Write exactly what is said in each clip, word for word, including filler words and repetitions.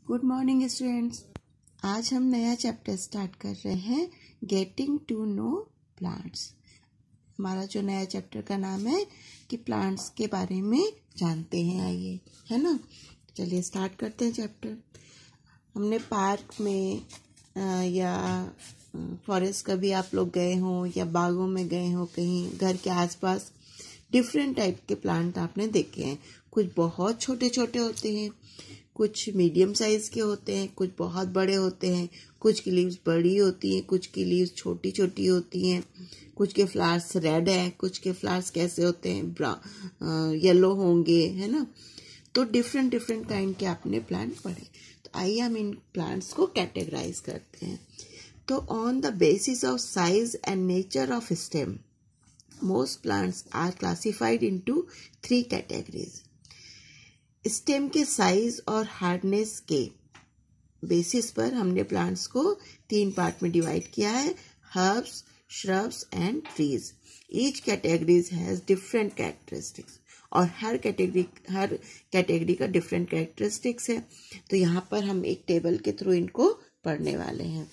Good morning students. आज हम नया चैप्टर स्टार्ट कर रहे हैं, गेटिंग टू नो प्लांट्स। हमारा जो नया चैप्टर का नाम है कि प्लांट्स के बारे में जानते हैं, आइए, है ना। चलिए स्टार्ट करते हैं चैप्टर। हमने पार्क में आ, या फॉरेस्ट कभी आप लोग गए हों या बागों में गए हों, कहीं घर के आसपास डिफरेंट टाइप के प्लांट आपने देखे हैं। कुछ बहुत छोटे छोटे होते हैं, कुछ मीडियम साइज के होते हैं, कुछ बहुत बड़े होते हैं, कुछ की लीव्स बड़ी होती हैं, कुछ की लीव्स छोटी छोटी होती हैं, कुछ के फ्लावर्स रेड है, कुछ के फ्लावर्स कैसे होते हैं, ब्राउन येलो होंगे, है ना। तो डिफरेंट डिफरेंट काइंड के आपने प्लांट पढ़े। तो आइए हम इन प्लांट्स को कैटेगराइज करते हैं। तो on the basis of size and nature of stem, most plants are classified into three categories. Stem के साइज और हार्डनेस के बेसिस पर हमने प्लांट्स को तीन पार्ट में डिवाइड किया है, herbs, shrubs and trees. Each categories has different characteristics, और हर कैटेगरी हर कैटेगरी का डिफरेंट कैरेक्टरिस्टिक्स है। तो यहाँ पर हम एक टेबल के थ्रू इनको पढ़ने वाले हैं।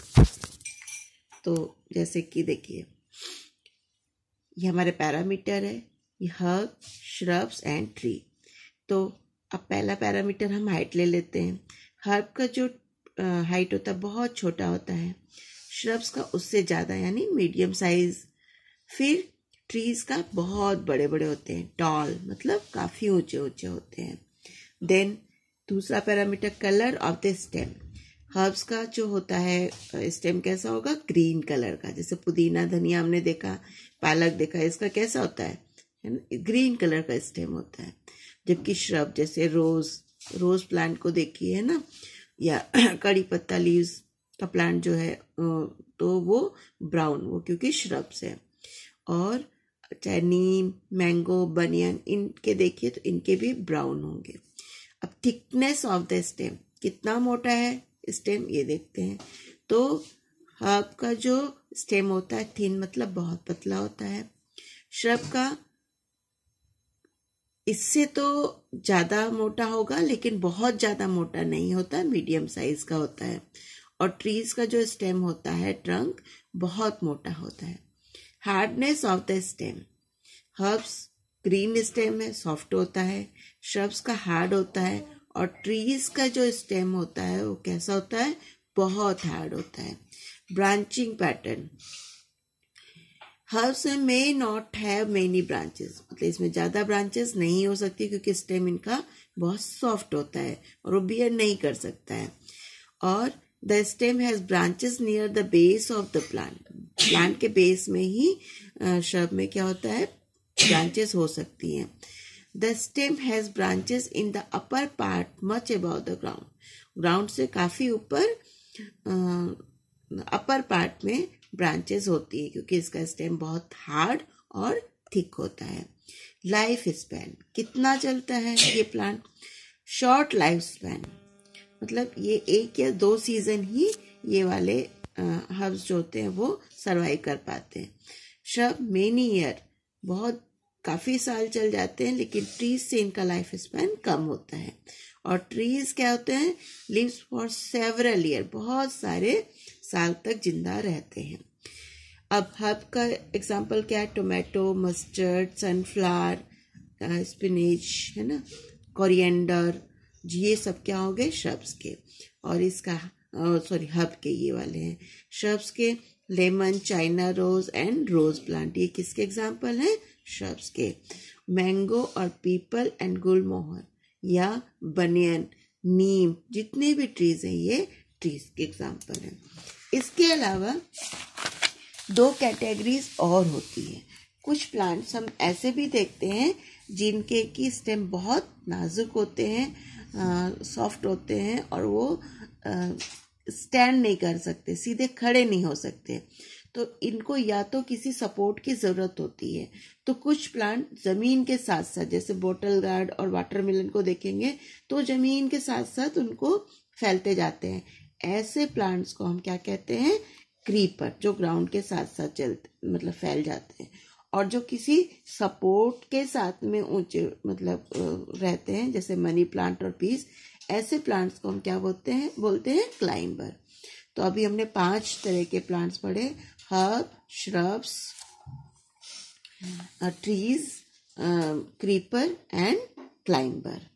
तो जैसे कि देखिए, ये हमारे पैरामीटर है, ये हर्ब, श्रब्स एंड ट्री। तो अब पहला पैरामीटर हम हाइट ले लेते हैं। हर्ब का जो हाइट होता है बहुत छोटा होता है, श्रब्स का उससे ज़्यादा यानी मीडियम साइज, फिर ट्रीज का बहुत बड़े बड़े होते हैं, टॉल मतलब काफ़ी ऊंचे ऊंचे होते हैं। देन दूसरा parameter colour of the stem. Herbs का जो होता है स्टेम कैसा होगा, ग्रीन कलर का। जैसे पुदीना, धनिया हमने देखा, पालक देखा, इसका कैसा होता है, ग्रीन कलर का स्टेम होता है। जबकि श्रब जैसे रोज रोज प्लांट को देखिए, है ना, या कड़ी पत्ता लीव्स का प्लांट जो है तो वो ब्राउन, वो क्योंकि श्रब्स है। और चाहे नीम, मैंगो, बनियन, इनके देखिए तो इनके भी ब्राउन होंगे। अब थिकनेस ऑफ द स्टेम, कितना मोटा है स्टेम ये देखते हैं। तो हर्ब का जो स्टेम होता है थिन मतलब बहुत पतला होता है। श्रब का इससे तो ज़्यादा मोटा होगा लेकिन बहुत ज़्यादा मोटा नहीं होता, मीडियम साइज का होता है। और ट्रीज का जो स्टेम होता है, ट्रंक, बहुत मोटा होता है। Hardness of the stem, herbs green stem है, सॉफ्ट होता है, श्रब्स का हार्ड होता है, और ट्रीज का जो स्टेम होता है वो कैसा होता है, बहुत हार्ड होता है। ब्रांचिंग पैटर्न, हर्ब्स में may not have many branches, मतलब इसमें ज़्यादा ब्रांचेस नहीं हो सकती क्योंकि स्टेम इनका बहुत सॉफ्ट होता है और वो बियर नहीं कर सकता है। और the stem has branches near the base of the plant, plant के बेस में ही श्रब में क्या होता है, ब्रांचेस हो सकती हैं। The stem has branches in the upper part much above the ground, ground से काफ़ी ऊपर अपर पार्ट में ब्रांचेस होती है क्योंकि इसका स्टेम बहुत हार्ड और थिक होता है। लाइफ स्पैन, कितना चलता है ये प्लांट, शॉर्ट लाइफ स्पैन, मतलब ये एक या दो सीजन ही ये वाले हर्ब्स जो होते हैं वो सरवाइव कर पाते हैं। श्रब मेनी ईयर, बहुत काफ़ी साल चल जाते हैं, लेकिन ट्रीज से इनका लाइफ स्पैन कम होता है। और ट्रीज क्या होते हैं, लिव्स फॉर सेवरल ईयर, बहुत सारे साल तक जिंदा रहते हैं। अब हर्ब का एग्जांपल क्या है, टोमेटो, मस्टर्ड, सनफ्लावर, स्पिनच, है ना, कोरिएंडर, ये सब क्या हो गए, श्रब्स के। और इसका सॉरी हर्ब के ये वाले हैं। श्रब्स के lemon, China rose and rose plant, ये किसके एग्जांपल हैं, श्रब्स के। मैंगो और पीपल एंड गुलमोहर या बनियन, नीम, जितने भी ट्रीज हैं ये ट्रीज के एग्जांपल हैं। इसके अलावा दो कैटेगरीज और होती है। कुछ प्लांट्स हम ऐसे भी देखते हैं जिनके की स्टेम बहुत नाजुक होते हैं, सॉफ्ट होते हैं, और वो स्टैंड नहीं कर सकते, सीधे खड़े नहीं हो सकते, तो इनको या तो किसी सपोर्ट की ज़रूरत होती है। तो कुछ प्लांट ज़मीन के साथ साथ, जैसे बोटल गार्ड और वाटरमेलन को देखेंगे तो ज़मीन के साथ साथ उनको फैलते जाते हैं। ऐसे प्लांट्स को हम क्या कहते हैं, क्रीपर, जो ग्राउंड के साथ साथ चलते मतलब फैल जाते हैं। और जो किसी सपोर्ट के साथ में ऊंचे मतलब रहते हैं, जैसे मनी प्लांट और पीस, ऐसे प्लांट्स को हम क्या बोलते हैं बोलते हैं क्लाइंबर। तो अभी हमने पांच तरह के प्लांट्स पढ़े, herb, shrubs, trees, creeper and climber.